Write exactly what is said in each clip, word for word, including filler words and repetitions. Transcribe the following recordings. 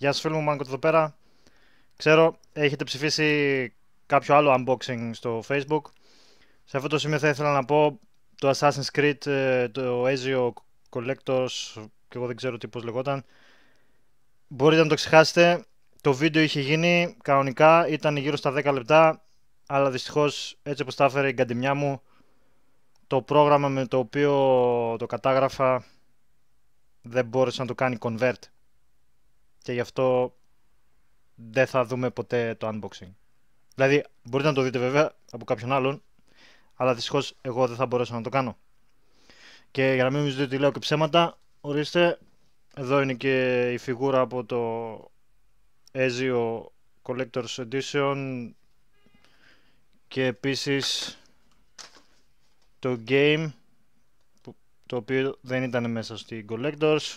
Γεια σας φίλοι μου, Μάνκο εδώ πέρα. Ξέρω, έχετε ψηφίσει κάποιο άλλο unboxing στο Facebook. Σε αυτό το σημείο θα ήθελα να πω το Assassin's Creed, το Ezio Collectors, και εγώ δεν ξέρω τι πώς λεγόταν. Μπορείτε να το ξεχάσετε. Το βίντεο είχε γίνει κανονικά, ήταν γύρω στα δέκα λεπτά, αλλά δυστυχώς έτσι όπως τα έφερε η γκαντιμιά μου, το πρόγραμμα με το οποίο το κατάγραφα δεν μπόρεσε να το κάνει convert. Και γι' αυτό δεν θα δούμε ποτέ το unboxing. Δηλαδή, μπορείτε να το δείτε βέβαια από κάποιον άλλον, αλλά δυστυχώς εγώ δεν θα μπορέσω να το κάνω. Και για να μην νομίζετε ότι λέω και ψέματα, ορίστε, εδώ είναι και η φιγούρα από το Ezio Collector's Edition και επίσης το game, το οποίο δεν ήταν μέσα στη Collectors,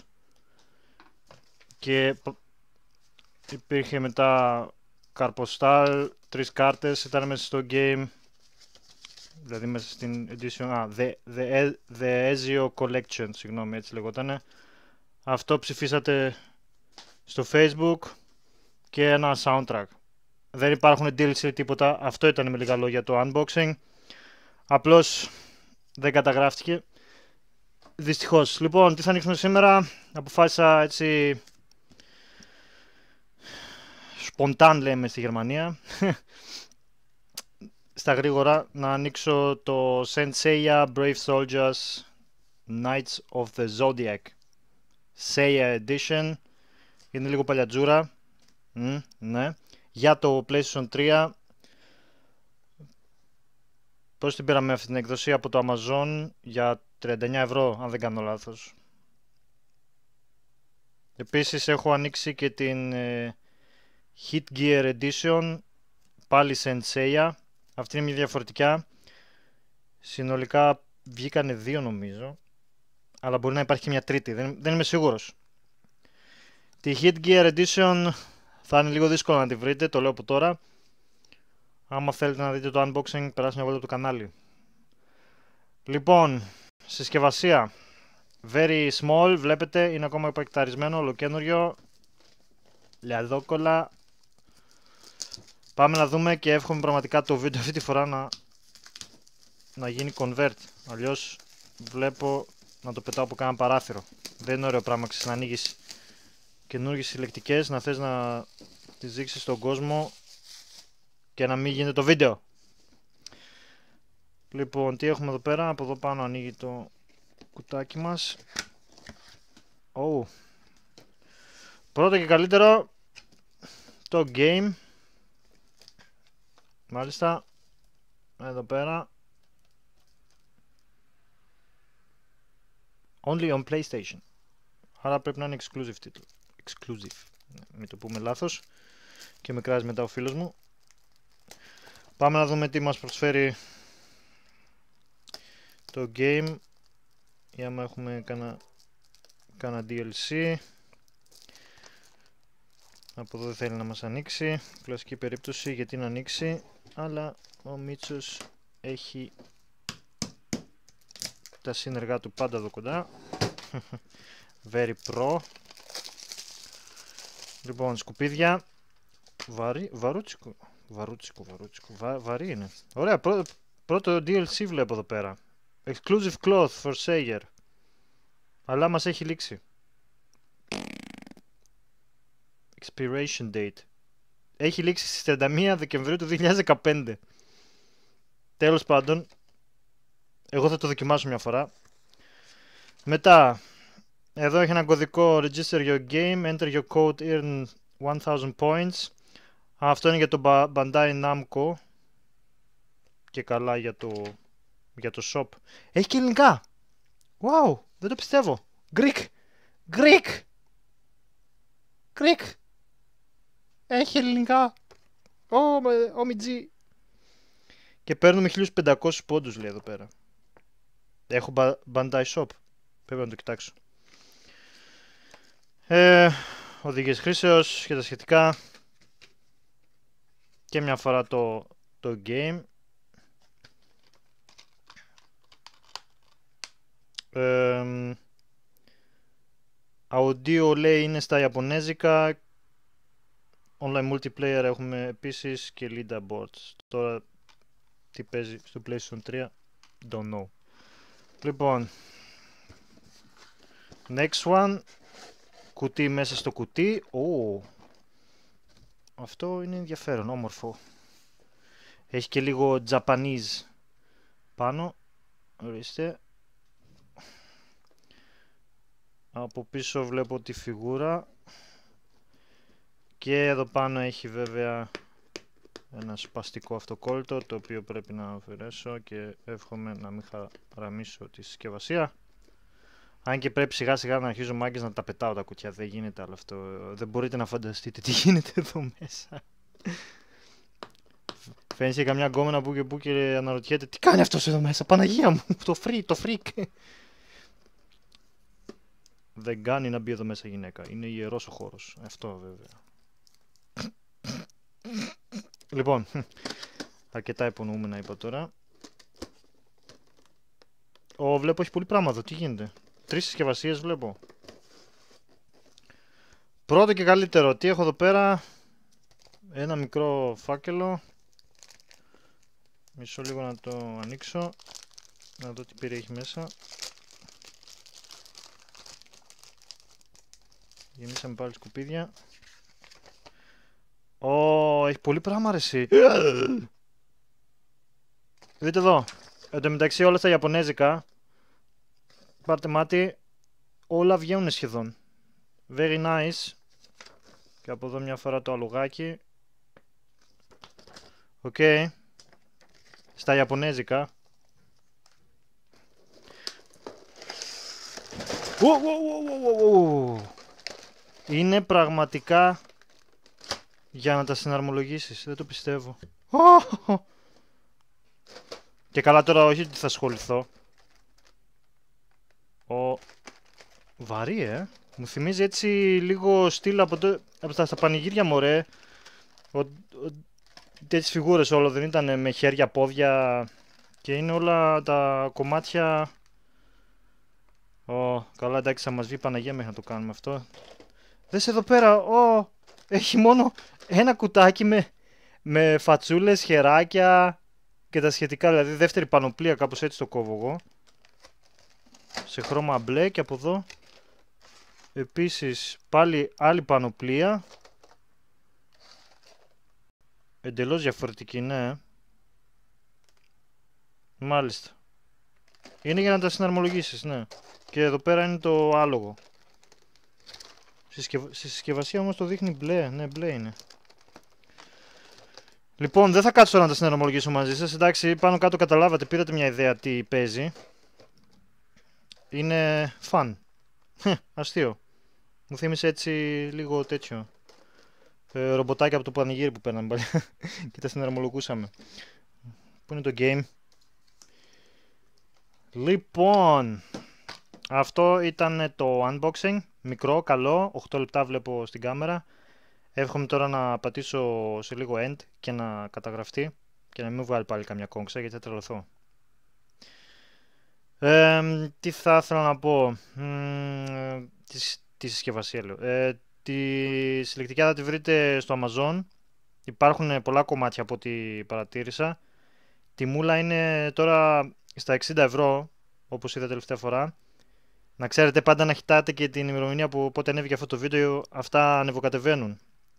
και υπήρχε μετά καρποστάλ, τρεις κάρτες ήταν μέσα στο game, δηλαδή μέσα στην edition, α, the, the, the Ezio Collection, συγγνώμη, έτσι λεγότανε. Αυτό ψηφίσατε στο Facebook και ένα soundtrack. Δεν υπάρχουν ντι ελ σι τίποτα, αυτό ήταν με λίγα λόγια το unboxing. Απλώς δεν καταγράφτηκε, δυστυχώς. Λοιπόν, τι θα ανοίξουμε σήμερα? Αποφάσισα έτσι σποντάν, λέμε στη Γερμανία, στα γρήγορα να ανοίξω το Saint Seiya Brave Soldiers Knights of the Zodiac Seiya Edition. Είναι λίγο παλιατζούρα, mm, ναι. Για το PlayStation τρία. Πώς την πήραμε αυτή την έκδοση? Από το Amazon για τριάντα εννιά ευρώ, αν δεν κάνω λάθος. Επίσης έχω ανοίξει και την ε, Hit Gear Edition, πάλι Saint Seiya. Αυτή είναι μια διαφορετικά. Συνολικά βγήκανε δύο νομίζω, αλλά μπορεί να υπάρχει και μια τρίτη, δεν, δεν είμαι σίγουρος. Τη Hit Gear Edition θα είναι λίγο δύσκολο να τη βρείτε, το λέω από τώρα. Άμα θέλετε να δείτε το unboxing, περάστε μια βόλτα από το κανάλι. Λοιπόν, συσκευασία very small, βλέπετε, είναι ακόμα επεκταρισμένο, ολοκένουργιο, λιαδόκολα. Πάμε να δούμε και εύχομαι πραγματικά το βίντεο αυτή τη φορά να, να γίνει convert. Αλλιώς βλέπω να το πετάω από κάνα παράθυρο. Δεν είναι ωραίο πράγμα, ξέρεις, να ανοίγεις καινούργιες συλλεκτικές, να θες να τις δείξεις στον κόσμο και να μην γίνεται το βίντεο. Λοιπόν, τι έχουμε εδώ πέρα? Από εδώ πάνω ανοίγει το κουτάκι μας. Oh. Πρώτο και καλύτερο, το game. Μάλιστα, εδώ πέρα. Only on PlayStation. Άρα πρέπει να είναι exclusive τίτλο. Exclusive. Μην το πούμε λάθος και με κράζει μετά ο φίλος μου. Πάμε να δούμε τι μας προσφέρει το game. Για να έχουμε κάνα, κάνα ντι ελ σι. Από εδώ δεν θέλει να μας ανοίξει. Κλασική περίπτωση γιατί να ανοίξει. Αλλά ο Μίτσος έχει τα σύνεργά του πάντα εδώ κοντά. Very pro. Λοιπόν, σκουπίδια. Βαρύ, βαρούτσικο. Βαρούτσικο, βαρούτσικο. Βα, βαρύ είναι. Ωραία, πρώ, πρώτο ντι ελ σι βλέπω εδώ πέρα. Exclusive cloth for Seiya. Αλλά μας έχει λήξει. Expiration date. Έχει λήξει στις τριάντα μία Δεκεμβρίου του δύο χιλιάδες δεκαπέντε. Τέλος πάντων, εγώ θα το δοκιμάσω μια φορά. Μετά, εδώ έχει ένα κωδικό Register your game, enter your code, earn one thousand points. Αυτό είναι για το Bandai Namco. Και καλά για το, για το shop. Έχει και ελληνικά. Wow, δεν το πιστεύω. Greek, Greek, Greek. Έχει ελληνικά. Ομιτζή. Και παίρνουμε χίλιους πεντακόσιους πόντους, λέει εδώ πέρα. Έχω Bandai Shop. Πρέπει να το κοιτάξω. Ε, οδηγίες χρήσεως και τα σχετικά. Και μια φορά το, το game. Ε, audio, λέει, είναι στα Ιαπωνέζικα online multiplayer έχουμε επίσης και leaderboards. Τώρα τι παίζει στο PlayStation τρία, don't know. Λοιπόν, next one, κουτί μέσα στο κουτί. Oh, αυτό είναι ενδιαφέρον, όμορφο. Έχει και λίγο Japanese πάνω, ορίστε. Από πίσω βλέπω τη φιγούρα. Και εδώ πάνω έχει βέβαια ένα σπαστικό αυτοκόλλητο, το οποίο πρέπει να αφαιρέσω και εύχομαι να μην χαραμίσω τη συσκευασία. Αν και πρέπει σιγά σιγά να αρχίζω, μάγκες, να τα πετάω τα κουτιά. Δεν γίνεται άλλο αυτό. Δεν μπορείτε να φανταστείτε τι γίνεται εδώ μέσα. Φαίνεται και καμιά γκόμενα που και που και αναρωτιέται τι κάνει αυτός εδώ μέσα. Παναγία μου, το φρί, το φρίκ. Δεν κάνει να μπει εδώ μέσα γυναίκα. Είναι ιερός ο χώρος. Αυτό βέβαια. Λοιπόν, αρκετά υπονοούμενα είπα τώρα. Ω, βλέπω έχει πολύ πράγμα εδώ. Τι γίνεται? Τρεις συσκευασίες βλέπω. Πρώτο και καλύτερο. Τι έχω εδώ πέρα? Ένα μικρό φάκελο. Μισό λίγο να το ανοίξω. Να δω τι περιέχει μέσα. Γεμίσαμε πάλι σκουπίδια. Ω, έχει πολύ πράγμα ρε εσύ. Δείτε εδώ. Εν τω μεταξύ όλα στα ιαπωνέζικα. Πάρτε μάτι. Όλα βγαίνουν σχεδόν. Very nice. Και από εδώ μια φορά το αλουγάκι. Οκ. Okay. Στα ιαπωνέζικα. Ου, ου, ου, ου, ου. Είναι πραγματικά για να τα συναρμολογήσεις. Δεν το πιστεύω. Και καλά τώρα όχι ότι θα ασχοληθώ. Ο... Βαρύ, ε. Μου θυμίζει έτσι λίγο στυλ από, το... από τα στα πανηγύρια, μωρέ. Ο... Ο... Τέτοιες φιγούρες όλο δεν ήταν με χέρια, πόδια. Και είναι όλα τα κομμάτια. Ω, καλά, εντάξει, θα μας βγει Παναγία μέχρι να το κάνουμε αυτό. Δες εδώ πέρα, ω, έχει μόνο ένα κουτάκι με, με φατσούλες, χεράκια και τα σχετικά, δηλαδή δεύτερη πανοπλία, κάπως έτσι το κόβω εγώ. Σε χρώμα μπλε και από εδώ επίσης πάλι άλλη πανοπλία. Εντελώς διαφορετική, ναι. Μάλιστα. Είναι για να τα συναρμολογήσεις, ναι. Και εδώ πέρα είναι το άλογο. Στη συσκευασία όμως το δείχνει μπλε, ναι, μπλε είναι. Λοιπόν, δεν θα κάτσω τώρα να τα συναρμολογήσω μαζί σας. Εντάξει, πάνω κάτω καταλάβατε, πήρατε μια ιδέα τι παίζει. Είναι fun. Αστείο. Μου θύμισε έτσι λίγο τέτοιο. Ε, ρομποτάκια από το πανηγύρι που παίρναμε πάλι. Και τα συναρμολογούσαμε. Πού είναι το game? Λοιπόν, αυτό ήταν το unboxing. Μικρό, καλό, οκτώ λεπτά βλέπω στην κάμερα. Εύχομαι τώρα να πατήσω σε λίγο end και να καταγραφτεί και να μην βγάλει πάλι καμιά κόμξα γιατί θα τρελαθώ. Ε, τι θα ήθελα να πω. Mm, τη, τη συσκευασία λέω. Ε, τη συλλεκτική θα τη βρείτε στο Amazon. Υπάρχουν πολλά κομμάτια από ό,τι παρατήρησα. Τη μούλα είναι τώρα στα εξήντα ευρώ, όπως είδα τελευταία φορά. Να ξέρετε πάντα να κοιτάτε και την ημερομηνία που πότε ανέβηκε αυτό το βίντεο. Αυτά ανεβοκατεβαίνουν.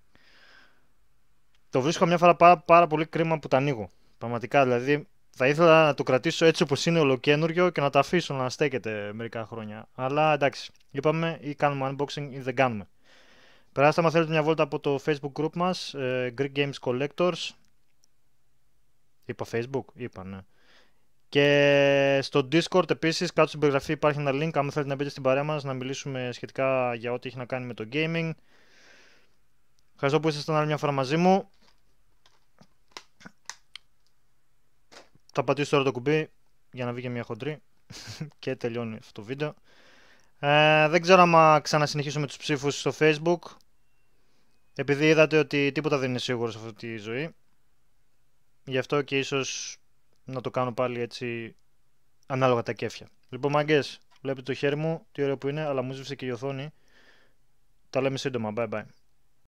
Το βρίσκω μια φορά πάρα, πάρα πολύ κρίμα που τα ανοίγω. Πραγματικά δηλαδή θα ήθελα να το κρατήσω έτσι όπως είναι ολοκένουργιο και να το αφήσω να στέκεται μερικά χρόνια. Αλλά εντάξει, είπαμε ή κάνουμε unboxing ή δεν κάνουμε. Περάστε άμα θέλετε μια βόλτα από το Facebook group μας, ε, Greek Games Collectors. Είπα Facebook, είπα ναι. Και στο Discord επίσης, κάτω στην περιγραφή υπάρχει ένα link. Αν θέλετε να μπείτε στην παρέα μας, να μιλήσουμε σχετικά για ό,τι έχει να κάνει με το gaming. Ευχαριστώ που ήσασταν άλλη μια φορά μαζί μου. Θα πατήσω τώρα το κουμπί για να βγει και μια χοντρή. Και τελειώνει αυτό το βίντεο. Ε, δεν ξέρω αν ξανασυνεχίσω με τους ψήφους στο Facebook. Επειδή είδατε ότι τίποτα δεν είναι σίγουρο σε αυτή τη ζωή. Γι' αυτό και ίσως να το κάνω πάλι έτσι ανάλογα τα κέφια. Λοιπόν, μάγκες, βλέπετε το χέρι μου, τι ωραίο που είναι, αλλά μου σβήσε και η οθόνη. Τα λέμε σύντομα. Bye bye.